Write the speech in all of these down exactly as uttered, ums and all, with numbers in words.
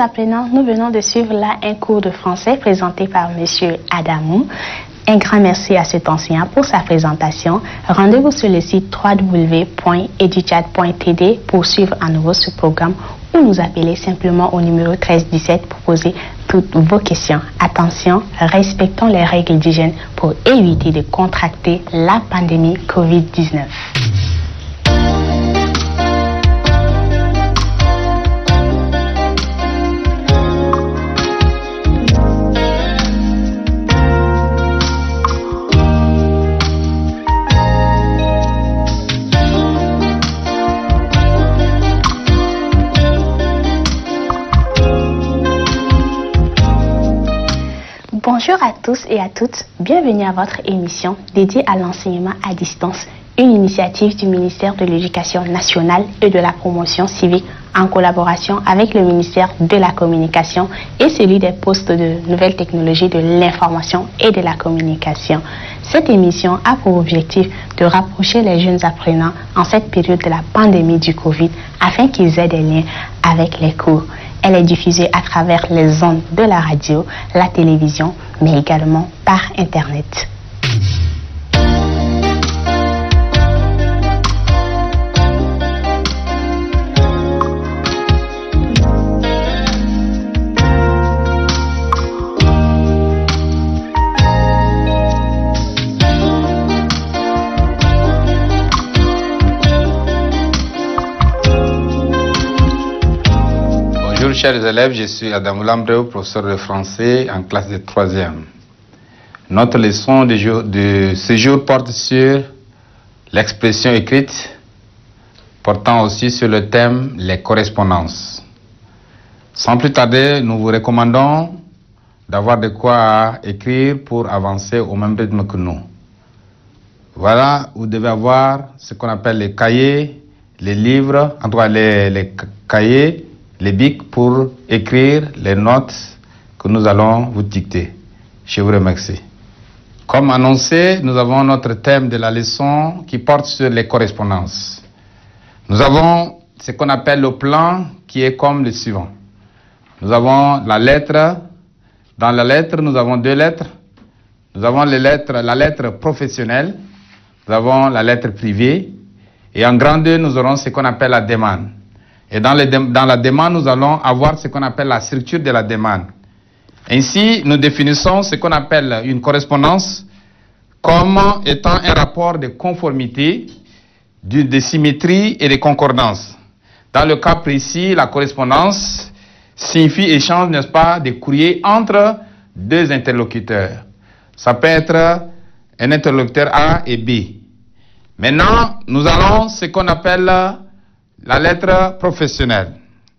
apprenants, nous venons de suivre là un cours de français présenté par Monsieur Adamou. Un grand merci à cet enseignant pour sa présentation. Rendez-vous sur le site w w w point educhat point t d pour suivre à nouveau ce programme ou nous appeler simplement au numéro treize dix-sept pour poser toutes vos questions. Attention, respectons les règles d'hygiène pour éviter de contracter la pandémie covid dix-neuf. Bonjour à tous et à toutes, bienvenue à votre émission dédiée à l'enseignement à distance, une initiative du ministère de l'Éducation nationale et de la promotion civique en collaboration avec le ministère de la Communication et celui des postes de nouvelles technologies de l'information et de la communication. Cette émission a pour objectif de rapprocher les jeunes apprenants en cette période de la pandémie du Covid afin qu'ils aient des liens avec les cours. Elle est diffusée à travers les ondes de la radio, la télévision, mais également par Internet. Bonjour chers élèves, je suis Adamou Lambreo, professeur de français en classe de troisième. Notre leçon de, jour, de ce jour porte sur l'expression écrite, portant aussi sur le thème les correspondances. Sans plus tarder, nous vous recommandons d'avoir de quoi écrire pour avancer au même rythme que nous. Voilà, vous devez avoir ce qu'on appelle les cahiers, les livres, en tout cas les, les cahiers, les bics pour écrire les notes que nous allons vous dicter. Je vous remercie. Comme annoncé, nous avons notre thème de la leçon qui porte sur les correspondances. Nous avons ce qu'on appelle le plan qui est comme le suivant. Nous avons la lettre. Dans la lettre, nous avons deux lettres. Nous avons les lettres, la lettre professionnelle. Nous avons la lettre privée. Et en grand deux, nous aurons ce qu'on appelle la demande. Et dans, les, dans la demande, nous allons avoir ce qu'on appelle la structure de la demande. Ainsi, nous définissons ce qu'on appelle une correspondance comme étant un rapport de conformité, de, de symétrie et de concordance. Dans le cas précis, la correspondance signifie échange, n'est-ce pas, de courriers entre deux interlocuteurs. Ça peut être un interlocuteur A et B. Maintenant, nous allons ce qu'on appelle la lettre professionnelle.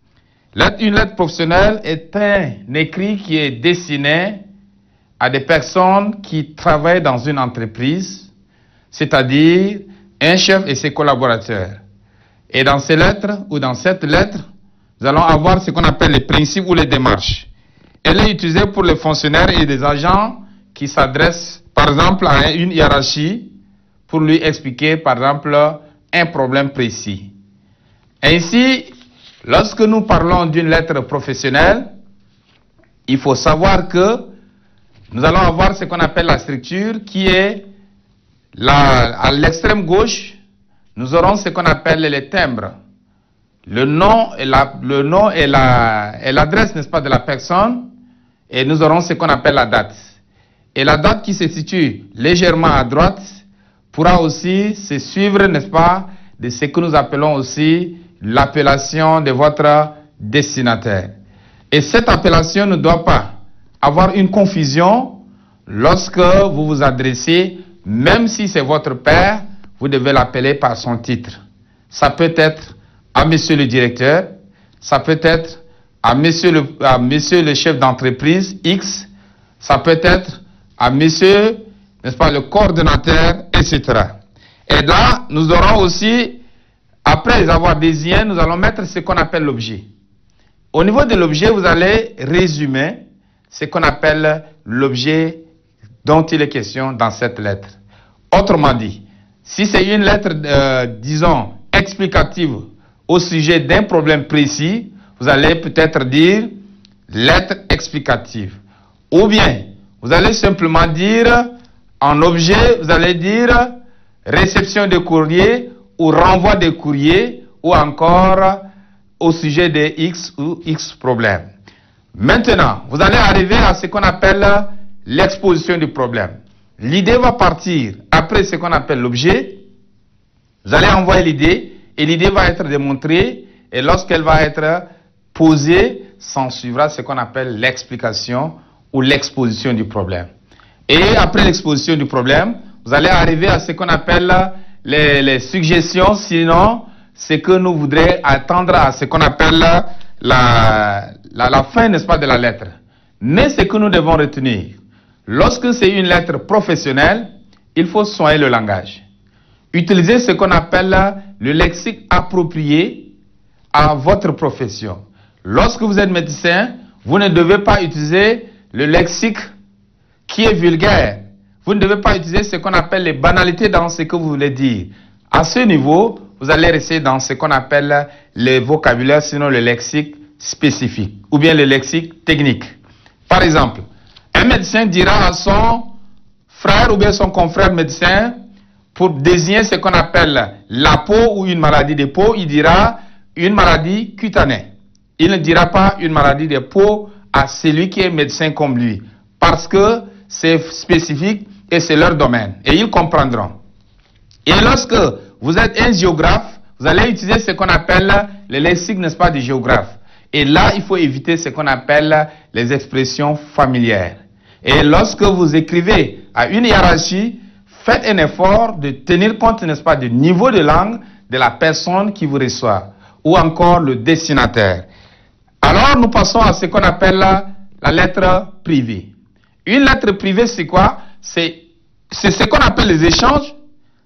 Une lettre professionnelle est un écrit qui est destiné à des personnes qui travaillent dans une entreprise, c'est-à-dire un chef et ses collaborateurs. Et dans ces lettres, ou dans cette lettre, nous allons avoir ce qu'on appelle les principes ou les démarches. Elle est utilisée pour les fonctionnaires et les agents qui s'adressent, par exemple, à une hiérarchie pour lui expliquer, par exemple, un problème précis. Ainsi, lorsque nous parlons d'une lettre professionnelle, il faut savoir que nous allons avoir ce qu'on appelle la structure qui est la, à l'extrême gauche, nous aurons ce qu'on appelle les timbres. Le nom et la, le nom et la, et l'adresse, n'est-ce pas, de la personne, et nous aurons ce qu'on appelle la date. Et la date qui se situe légèrement à droite pourra aussi se suivre, n'est-ce pas, de ce que nous appelons aussi l'appellation de votre destinataire. Et cette appellation ne doit pas avoir une confusion lorsque vous vous adressez, même si c'est votre père, vous devez l'appeler par son titre. Ça peut être à monsieur le directeur, ça peut être à monsieur le, à monsieur le chef d'entreprise X, ça peut être à monsieur, n'est-ce pas, le coordonnateur, et cetera. Et là, nous aurons aussi, après les avoir désignés, nous allons mettre ce qu'on appelle l'objet. Au niveau de l'objet, vous allez résumer ce qu'on appelle l'objet dont il est question dans cette lettre. Autrement dit, si c'est une lettre, euh, disons, explicative au sujet d'un problème précis, vous allez peut-être dire lettre explicative. Ou bien, vous allez simplement dire, en objet, vous allez dire réception de courrier ou renvoi de courrier ou encore au sujet de X ou X problème. Maintenant, vous allez arriver à ce qu'on appelle l'exposition du problème. L'idée va partir après ce qu'on appelle l'objet. Vous allez envoyer l'idée et l'idée va être démontrée et lorsqu'elle va être posée, s'en suivra ce qu'on appelle l'explication ou l'exposition du problème. Et après l'exposition du problème, vous allez arriver à ce qu'on appelle les, les suggestions, sinon c'est que nous voudrions attendre à ce qu'on appelle la, la, la fin, n'est-ce pas, de la lettre. Mais ce que nous devons retenir, lorsque c'est une lettre professionnelle, il faut soigner le langage. Utilisez ce qu'on appelle le lexique approprié à votre profession. Lorsque vous êtes médecin, vous ne devez pas utiliser le lexique qui est vulgaire. Vous ne devez pas utiliser ce qu'on appelle les banalités dans ce que vous voulez dire. À ce niveau, vous allez rester dans ce qu'on appelle le vocabulaire, sinon le lexique spécifique, ou bien le lexique technique. Par exemple, un médecin dira à son frère ou bien son confrère médecin, pour désigner ce qu'on appelle la peau ou une maladie de peau, il dira une maladie cutanée. Il ne dira pas une maladie de peau à celui qui est médecin comme lui, parce que c'est spécifique et c'est leur domaine, et ils comprendront. Et lorsque vous êtes un géographe, vous allez utiliser ce qu'on appelle le lexique, n'est-ce pas, du géographe. Et là, il faut éviter ce qu'on appelle les expressions familières. Et lorsque vous écrivez à une hiérarchie, faites un effort de tenir compte, n'est-ce pas, du niveau de langue de la personne qui vous reçoit, ou encore le destinataire. Alors, nous passons à ce qu'on appelle la, la lettre privée. Une lettre privée, c'est quoi? C'est ce qu'on appelle les échanges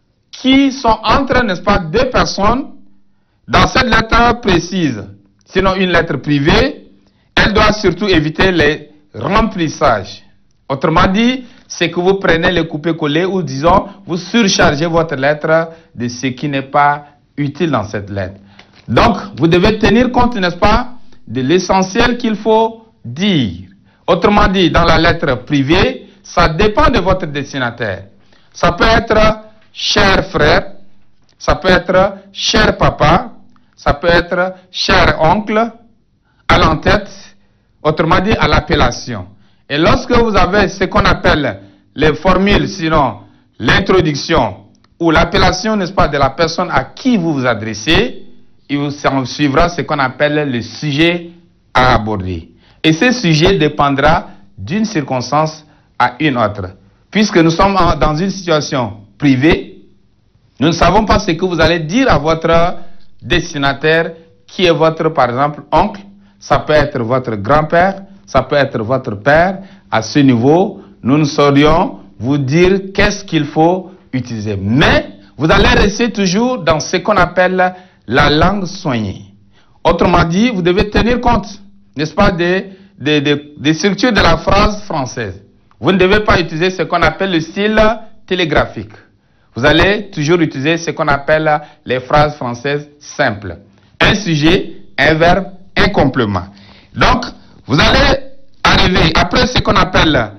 qui sont entre, n'est-ce pas, deux personnes dans cette lettre précise. Sinon, une lettre privée, elle doit surtout éviter les remplissages. Autrement dit, c'est que vous prenez les coupés-collés ou disons, vous surchargez votre lettre de ce qui n'est pas utile dans cette lettre. Donc, vous devez tenir compte, n'est-ce pas, de l'essentiel qu'il faut dire. Autrement dit, dans la lettre privée, ça dépend de votre destinataire. Ça peut être cher frère, ça peut être cher papa, ça peut être cher oncle, à l'entête, autrement dit à l'appellation. Et lorsque vous avez ce qu'on appelle les formules, sinon l'introduction ou l'appellation, n'est-ce pas, de la personne à qui vous vous adressez, il vous suivra ce qu'on appelle le sujet à aborder. Et ce sujet dépendra d'une circonstance à une autre. Puisque nous sommes dans une situation privée, nous ne savons pas ce que vous allez dire à votre destinataire qui est votre, par exemple, oncle, ça peut être votre grand-père, ça peut être votre père. À ce niveau, nous ne saurions vous dire qu'est-ce qu'il faut utiliser. Mais vous allez rester toujours dans ce qu'on appelle la langue soignée. Autrement dit, vous devez tenir compte, n'est-ce pas, des, des, des, des structures de la phrase française. Vous ne devez pas utiliser ce qu'on appelle le style télégraphique. Vous allez toujours utiliser ce qu'on appelle les phrases françaises simples. Un sujet, un verbe, un complément. Donc, vous allez arriver, après ce qu'on appelle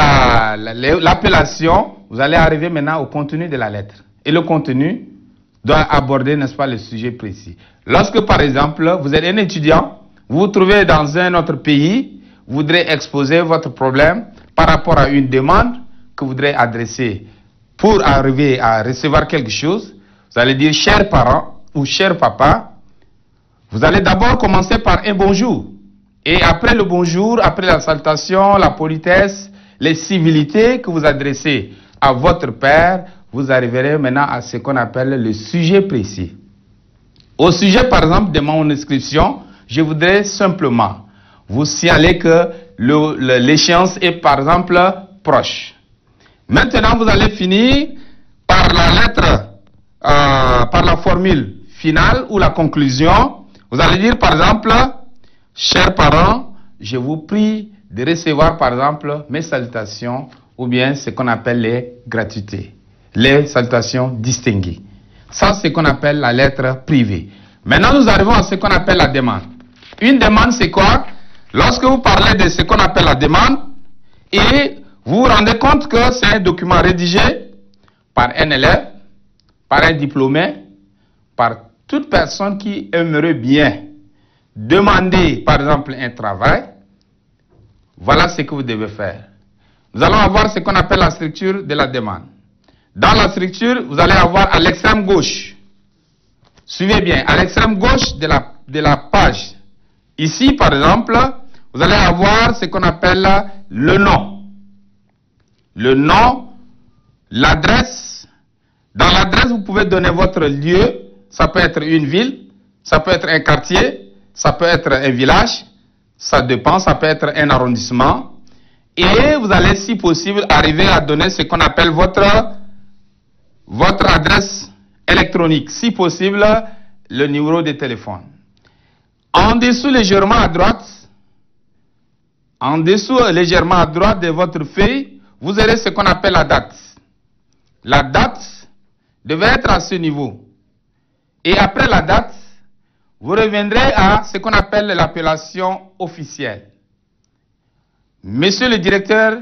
l'appellation, la, la, vous allez arriver maintenant au contenu de la lettre. Et le contenu doit aborder, n'est-ce pas, le sujet précis. Lorsque, par exemple, vous êtes un étudiant, vous vous trouvez dans un autre pays, vous voudrez exposer votre problème par rapport à une demande que vous voudrez adresser pour arriver à recevoir quelque chose, vous allez dire « chers parents » ou « cher papa ». Vous allez d'abord commencer par un bonjour. Et après le bonjour, après la salutation, la politesse, les civilités que vous adressez à votre père, vous arriverez maintenant à ce qu'on appelle le sujet précis. Au sujet, par exemple, de mon inscription, je voudrais simplement vous signaler que l'échéance est, par exemple, proche. Maintenant, vous allez finir par la lettre, euh, par la formule finale ou la conclusion. Vous allez dire, par exemple, « Chers parents, je vous prie de recevoir, par exemple, mes salutations ou bien ce qu'on appelle les gratuités, les salutations distinguées. » Ça, c'est ce qu'on appelle la lettre privée. Maintenant, nous arrivons à ce qu'on appelle la demande. Une demande, c'est quoi? lorsque vous parlez de ce qu'on appelle la demande, et vous vous rendez compte que c'est un document rédigé par un élève, par un diplômé, par toute personne qui aimerait bien demander, par exemple, un travail, voilà ce que vous devez faire. Nous allons avoir ce qu'on appelle la structure de la demande. Dans la structure, vous allez avoir à l'extrême gauche, suivez bien, à l'extrême gauche de la, de la page, ici par exemple, vous allez avoir ce qu'on appelle le nom. Le nom, l'adresse. Dans l'adresse, vous pouvez donner votre lieu, ça peut être une ville, ça peut être un quartier, ça peut être un village, ça dépend, ça peut être un arrondissement. Et vous allez, si possible, arriver à donner ce qu'on appelle votre, votre adresse électronique. Si possible, le numéro de téléphone. En dessous, légèrement à droite, en dessous, légèrement à droite de votre feuille, vous aurez ce qu'on appelle la date. La date devait être à ce niveau. Et après la date, vous reviendrez à ce qu'on appelle l'appellation officielle. Monsieur le directeur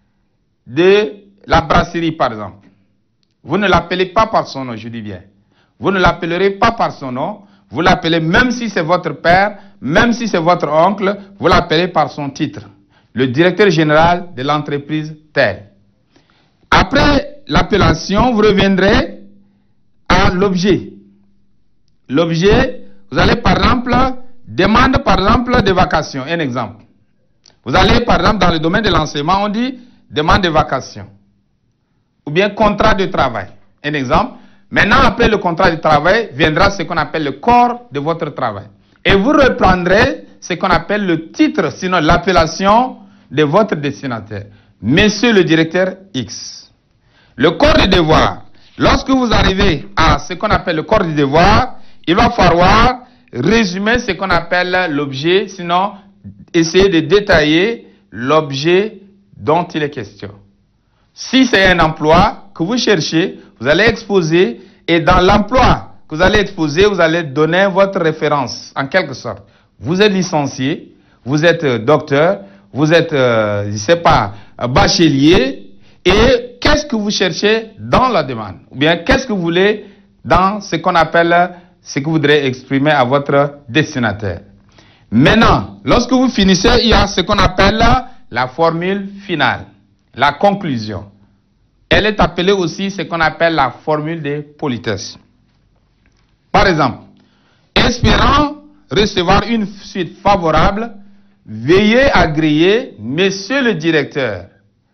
de la brasserie, par exemple, vous ne l'appelez pas par son nom, je dis bien. Vous ne l'appellerez pas par son nom, vous l'appelez, même si c'est votre père, même si c'est votre oncle, vous l'appelez par son titre. Le directeur général de l'entreprise telle. Après l'appellation, vous reviendrez à l'objet. L'objet, vous allez par exemple, demande par exemple de vacations, un exemple. Vous allez par exemple dans le domaine de l'enseignement, on dit demande de vacations. Ou bien contrat de travail, un exemple. Maintenant, après le contrat de travail, viendra ce qu'on appelle le corps de votre travail. Et vous reprendrez ce qu'on appelle le titre, sinon l'appellation de votre destinataire. Monsieur le directeur X. Le corps de devoir. Lorsque vous arrivez à ce qu'on appelle le corps de devoir, il va falloir résumer ce qu'on appelle l'objet, sinon essayer de détailler l'objet dont il est question. Si c'est un emploi que vous cherchez, vous allez exposer, et dans l'emploi que vous allez exposer, vous allez donner votre référence, en quelque sorte. Vous êtes licencié, vous êtes docteur, vous êtes, euh, je ne sais pas, bachelier, et qu'est-ce que vous cherchez dans la demande? Ou bien qu'est-ce que vous voulez dans ce qu'on appelle, ce que vous voudrez exprimer à votre destinataire. Maintenant, lorsque vous finissez, il y a ce qu'on appelle la formule finale, la conclusion. Elle est appelée aussi ce qu'on appelle la formule de politesse. Par exemple, espérant recevoir une suite favorable, veuillez agréer, monsieur le directeur,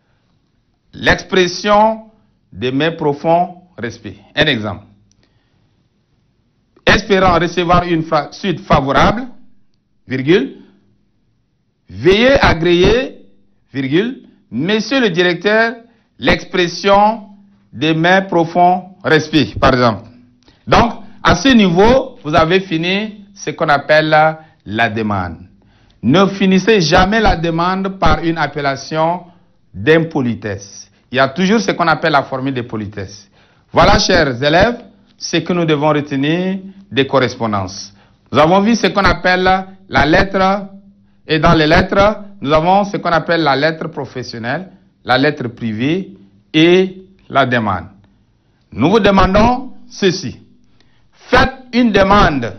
l'expression de mes profonds respects. Un exemple. Espérant recevoir une suite favorable, virgule, veuillez agréer, virgule, monsieur le directeur, l'expression de mes profonds respects, par exemple. Donc, à ce niveau, vous avez fini ce qu'on appelle la, la demande. Ne finissez jamais la demande par une appellation d'impolitesse. Il y a toujours ce qu'on appelle la formule de politesse. Voilà, chers élèves, ce que nous devons retenir des correspondances. Nous avons vu ce qu'on appelle la lettre, et dans les lettres, nous avons ce qu'on appelle la lettre professionnelle, la lettre privée et la demande. Nous vous demandons ceci. Faites une demande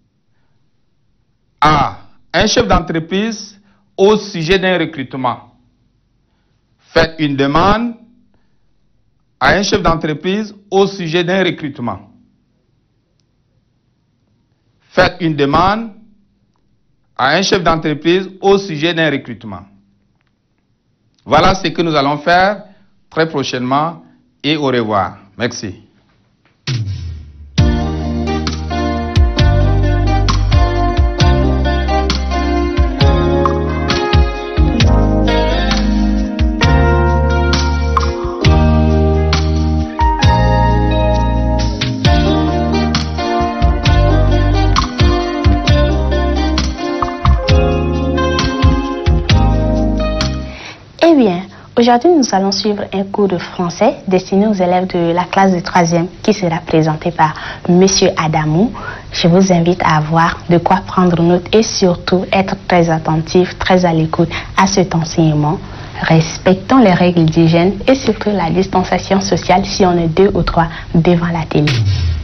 à un chef d'entreprise au sujet d'un recrutement. Faites une demande à un chef d'entreprise au sujet d'un recrutement. Faites une demande à un chef d'entreprise au sujet d'un recrutement. Voilà ce que nous allons faire très prochainement et au revoir. Merci. Eh bien, aujourd'hui, nous allons suivre un cours de français destiné aux élèves de la classe de troisième qui sera présenté par Monsieur Adamou. Je vous invite à voir de quoi prendre note et surtout être très attentif, très à l'écoute à cet enseignement. Respectons les règles d'hygiène et surtout la distanciation sociale si on est deux ou trois devant la télé.